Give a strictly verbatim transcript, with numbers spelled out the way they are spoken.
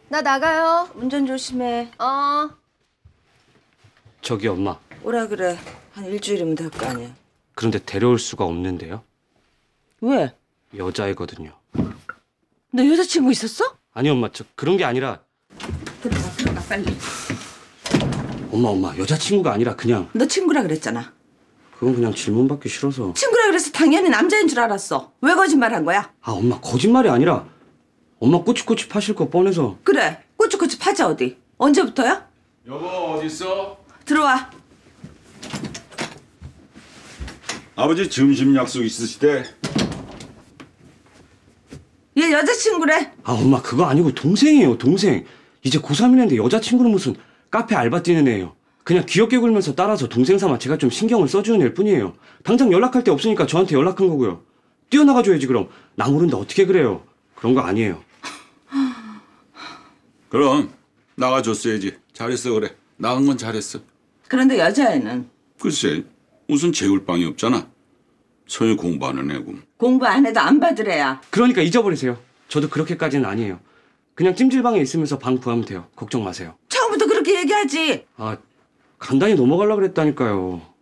나 나가요. 운전 조심해. 어. 저기 엄마. 오라 그래. 한 일주일이면 될 거 아니야. 그런데 데려올 수가 없는데요? 왜? 여자애거든요. 너 여자친구 있었어? 아니 엄마, 저 그런 게 아니라. 들어가 들어가 빨리. 엄마 엄마, 여자친구가 아니라 그냥. 너 친구라 그랬잖아. 그건 그냥 질문받기 싫어서. 친구라 그래서 당연히 남자인 줄 알았어. 왜 거짓말한 거야? 아 엄마, 거짓말이 아니라 엄마 꼬치꼬치 파실 거 뻔해서. 그래. 꼬치꼬치 파자 어디. 언제부터야? 여보 어딨어? 들어와. 아버지 점심 약속 있으시대. 얘 여자친구래. 아 엄마, 그거 아니고 동생이에요, 동생. 이제 고삼이는데 여자친구는 무슨. 카페 알바 뛰는 애예요. 그냥 귀엽게 굴면서 따라서 동생 삼아 제가 좀 신경을 써주는 애일 뿐이에요. 당장 연락할 데 없으니까 저한테 연락한 거고요. 뛰어나가줘야지 그럼. 나 모른다 어떻게 그래요. 그런 거 아니에요. 그럼 나가줬어야지. 잘했어 그래. 나간 건 잘했어. 그런데 여자애는 글쎄 무슨 재울 방이 없잖아. 소위 공부하는 애고. 공부 안 해도 안 받으래야. 그러니까 잊어버리세요. 저도 그렇게까지는 아니에요. 그냥 찜질방에 있으면서 방 구하면 돼요. 걱정 마세요. 처음부터 그렇게 얘기하지. 아, 간단히 넘어가려고 그랬다니까요.